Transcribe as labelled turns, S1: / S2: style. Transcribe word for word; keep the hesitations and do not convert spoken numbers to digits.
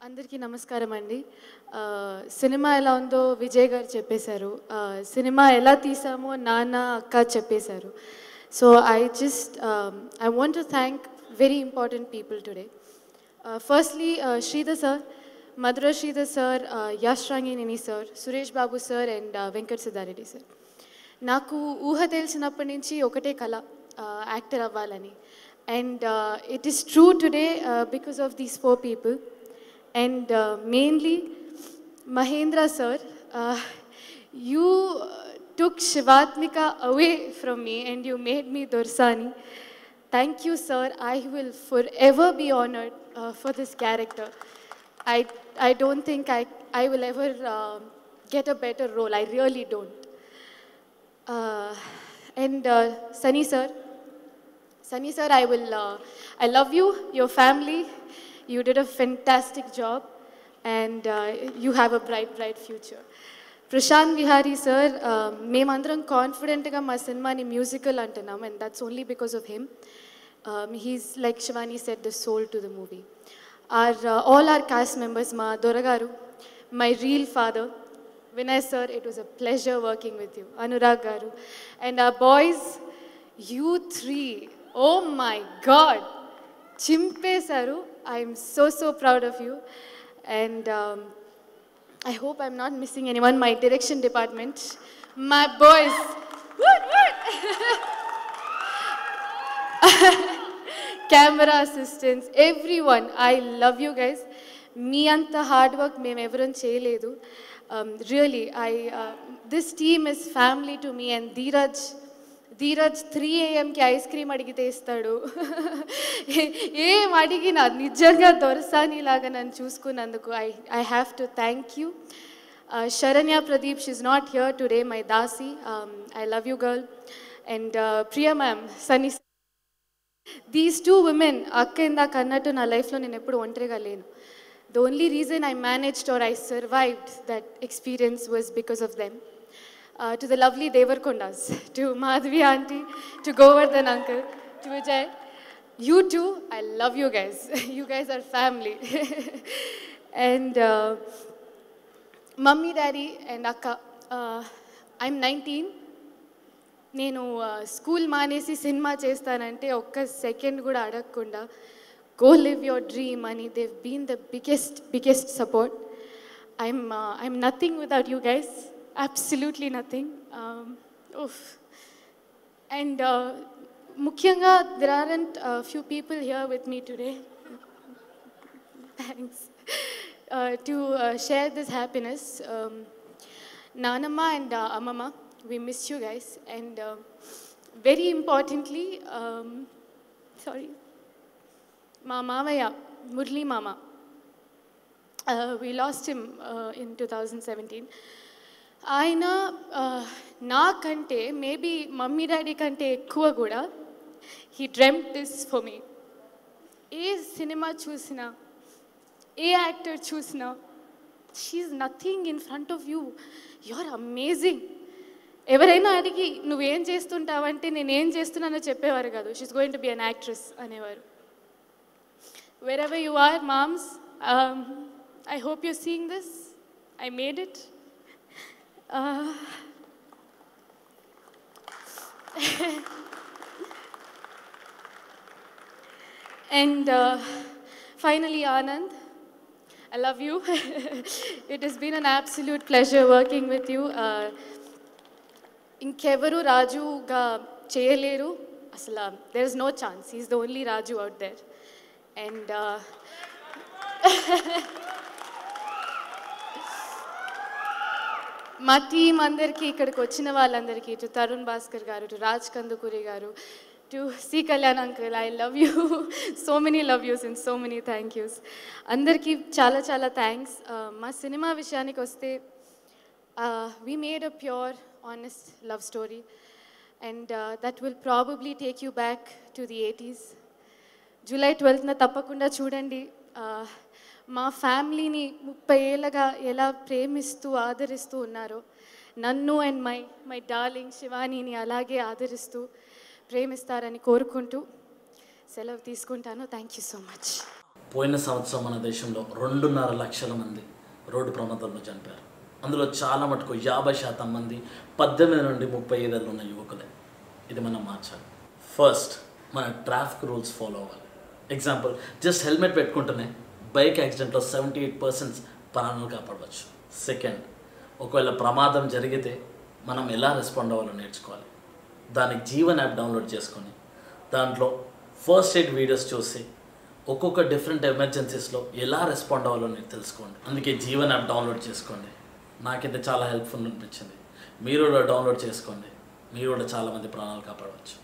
S1: అందరికీ నమస్కారం అండి. సినిమా ఎలా ఉందో విజయ్ గారు చెప్పేశారు. సినిమా ఎలా తీసామో నాన్న అక్క చెప్పేశారు. So I just I want to thank very important people today. Firstly Sridhar sir, Madhura Sridhar sir, Yash Rangineni sir, Suresh Babu sir and Venkat Siddareddy sir. నాకు ఊహ తెలిసినప్పటి నుంచి ఒకటే కళ, యాక్టర్ అవ్వాలని. And uh, it is true today uh, because of these four people. And uh, mainly, Mahendra sir, uh, you took Shivatmika away from me and you made me Dorsani. Thank you, sir. I will forever be honored uh, for this character. I, I don't think I, I will ever uh, get a better role. I really don't. Uh, and uh, Sunny sir, Sunny sir, I will, uh, I love you, your family. You did a fantastic job and uh, you have a bright, bright future. Prashant Vihari sir, మేమందరం కాన్ఫిడెంట్గా మా సినిమాని musical అంటున్నాం and that's only because of him. Um, he's, like Shivani said, the soul to the movie. Our, uh, all our cast members, ma Doragaru, my real father, Vinay sir, it was a pleasure working with you. Anurag Garu. And our boys, you three, oh my God, Chimpe Saru, I'm so, so proud of you. And um, I hope I'm not missing anyone. My direction department, my boys, what, what? Camera assistants, everyone, I love you guys. Me anta hard work mem everon cheyaledu. Um, really, I, uh, this team is family to me. And Dheeraj, Dheeraj three ఏఎంకి ice cream అడిగితే ఇస్తాడు. ఏం అడిగినా నిజంగా దొరసానిలాగా నన్ను చూసుకున్నందుకు I I have to thank you. Saranya Pradeep, she is not here today, my దాసి. I love you girl. And Priya ma'am, Sunny, these two women, అక్క ఇందాక అన్నట్టు నా లైఫ్లో నేను ఎప్పుడు ఒంటరిగా లేను. The only reason I managed or I survived that experience was because of them. Uh, to the lovely Devarkondas, to Madhavi auntie, to Govardhan uncle, to Vijay, you too, I love you guys. You guys are family. And uh, mummy, daddy and akka, uh, I'm nineteen. నేను school మానేసి cinema చేస్తానంటే ఒక్క second కూడా అడగకుండా go live your dream అని they've been the biggest biggest support. I'm I'm nothing without you guys. Absolutely nothing. Um, oof. And uh, mukyanga, there aren't a uh, few people here with me today. Thanks. Uh, to uh, share this happiness. Um, Nanamma and uh, Amama, we miss you guys. And uh, very importantly, um, sorry, Ma Mamaya, Murli Mama. Uh, we lost him uh, in two thousand seventeen. ఆయన నాకంటే maybe mummy daddy కంటే ఎక్కువ కూడా he dreamed this for me. ఏ cinema చూసినా, ఏ actor చూసినా, she's nothing in front of you, you are amazing. ఎవరైనా అడిగి నువ్వేం చేస్తుంటావంటే నేనేం చేస్తున్నానో చెప్పేవారు కాదు. She's going to be an actress అనేవారు. Wherever you are moms, I hope you seeing this. I made it. Uh, and uh, finally, Anand, I love you. It has been an absolute pleasure working with you. Inkevaru Raju ga cheyaleru asala. There is no chance. He is the only Raju out there. And uh, మా team అందరికీ, ఇక్కడికి వచ్చిన వాళ్ళందరికీ, to Tarun Bhaskar గారు, to Raj Kandukuri garu, to C Kalyan uncle, I love you. So many love yous and so many thank yous. అందరికీ చాలా చాలా thanks. మా సినిమా విషయానికి వస్తే, we made a pure honest love story and that will probably take you back to the eighties. July ట్వెల్త్న తప్పకుండా చూడండి. మా ఫ్యామిలీని ముప్పై ఏళ్ళగా ఎలా ప్రేమిస్తూ ఆదరిస్తూ ఉన్నారో, నన్ను అండ్ మై మై డార్లింగ్ శివానీని అలాగే ఆదరిస్తూ ప్రేమిస్తారని కోరుకుంటూ సెలవు తీసుకుంటాను. Thank you so much.
S2: పోయిన సంవత్సరం మన దేశంలో రెండున్నర లక్షల మంది రోడ్డు ప్రమాదాల్లో చనిపోయారు. అందులో చాలా మటుకు యాభై శాతం మంది పద్దెనిమిది నుండి ముప్పై ఐదేళ్ళు ఉన్న యువకులే. ఇది మనం మార్చాలి. ఫస్ట్, మన ట్రాఫిక్ రూల్స్ ఫాలో అవ్వాలి. ఎగ్జాంపుల్, జస్ట్ హెల్మెట్ పెట్టుకుంటేనే బైక్ యాక్సిడెంట్లో సెవెంటీ ఎయిట్ పర్సెంట్ ప్రాణాలు కాపాడవచ్చు. సెకండ్, ఒకవేళ ప్రమాదం జరిగితే మనం ఎలా రెస్పాండ్ అవ్వాలో నేర్చుకోవాలి. దానికి జీవన్ యాప్ డౌన్లోడ్ చేసుకొని దాంట్లో ఫస్ట్ ఎయిడ్ వీడియోస్ చూసి ఒక్కొక్క డిఫరెంట్ ఎమర్జెన్సీస్లో ఎలా రెస్పాండ్ అవ్వాలో మీరు తెలుసుకోండి. అందుకే జీవన్ యాప్ డౌన్లోడ్ చేసుకోండి. నాకైతే చాలా హెల్ప్ఫుల్ అనిపించింది. మీరు కూడా డౌన్లోడ్ చేసుకోండి. మీరు కూడా చాలామంది ప్రాణాలు కాపాడవచ్చు.